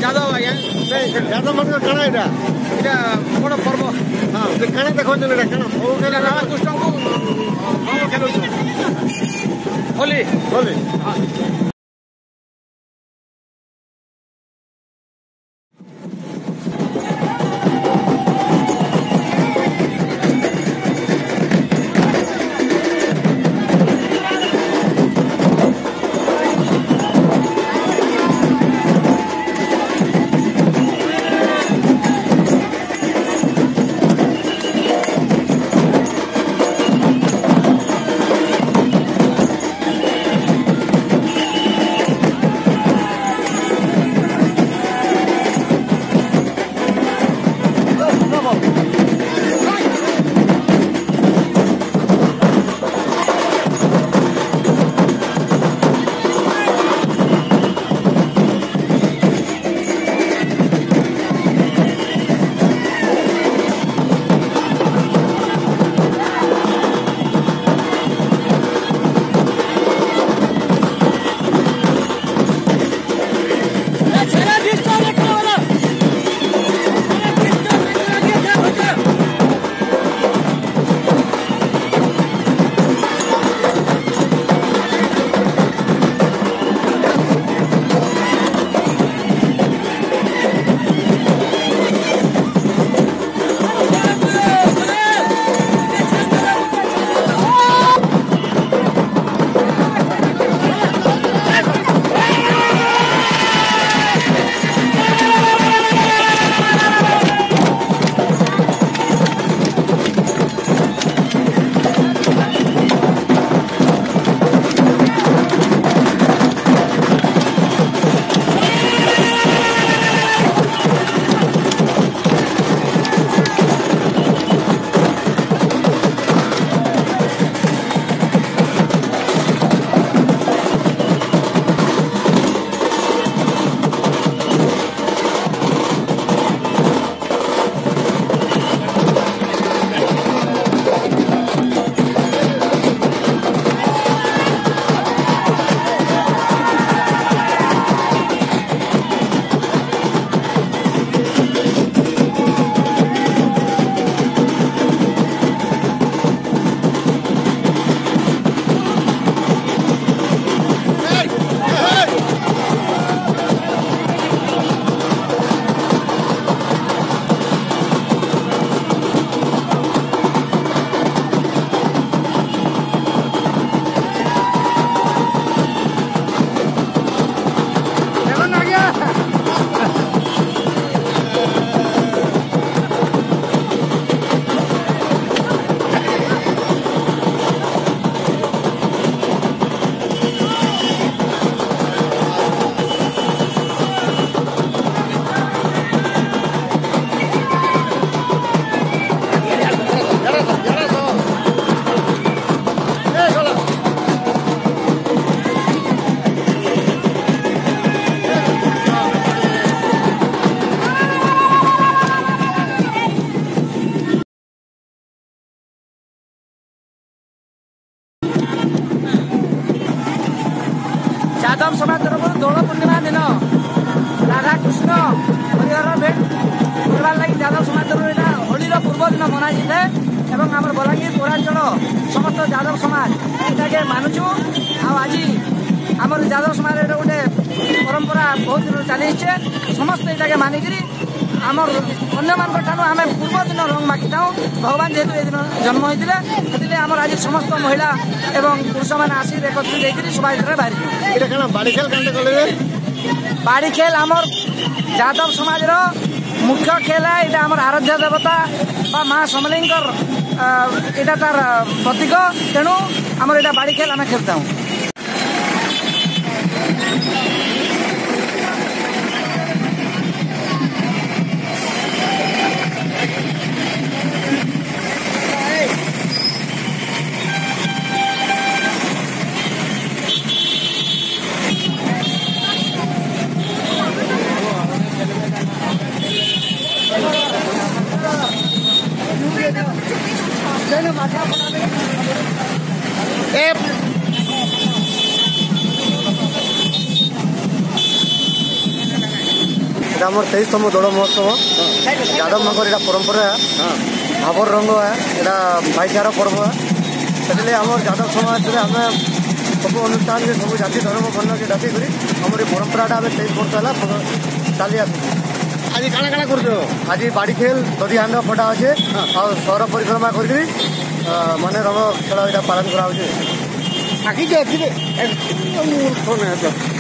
ଯାଦବ ଆଜ୍ଞା। ଯାଦବ ମାନଙ୍କ କାଣା ଏଇଟା ଏଇଟା ବଡ଼ ପର୍ବ। ହଁ କାଣା ଦେଖାଉଛନ୍ତି ଏଇଟା କାଣା ଏଇଟା ରାଧାକୃଷ୍ଣଙ୍କୁ ରଙ୍ଗ ଖେଳୁଛୁ ହୋଲି। ହୋଲି यादव समाज तरफ दोल पूर्णिमा दिन राधाकृष्ण हरिहर भेट करवार लगी यादव समाज तरफ होली पूर्व दिन मना जाए और आम बलांगीर पौरांचल समस्त यादव समाज ये मानुचु आज आमर यादव समाज गोटे परंपरा बहुत दिन चली समस्त ये मानिक आमर अन्य आम पूर्व दिन रंग मागी था भगवान जेहेतु ये दिन जन्म होते से आम आज समस्त महिला एवं पुरुष मैंने आसिक एकत्रित होकर शोभा बाहर बाड़ी खेल आमर यादव समाज मुख्य खेल है ये आमर आराध्य देवता माँ समलेंकर यहाँ तार प्रतीक तेणु आमर यहाँ बाड़ी खेल आम खेलता हूँ। এটা আমার 23তম দোল মহোৎসব যাদব মাঙ্কর এটা পরম্পরা ভাবর রঙ এটা ভাইচারা পর্ব সেটা আমার যাদব সমাজরে আমি ସବୁ ଅନୁଷ୍ଠାନରେ ସବୁ ଜାତି ଧର୍ମ ବର୍ଣ୍ଣକେ ଡାକିକରି ଆମର ଏ ପରମ୍ପରାଟା ଆମେ 23 ବର୍ଷ ହେଲା ଚାଲି ଆସୁଛୁ। ଆଜି କାଣା କାଣା କରୁଛ? ଆଜି ବାଡ଼ି ଖେଲ ଦଧି ହାଣ୍ଡ ଫଟା ଅଛେ ଆଉ ସହର ପରିକ୍ରମା କରିକିରି ମାନେ ରଙ୍ଗ ଖେଳ ଏଇଟା ପାଳନ କରାହେଉଛି।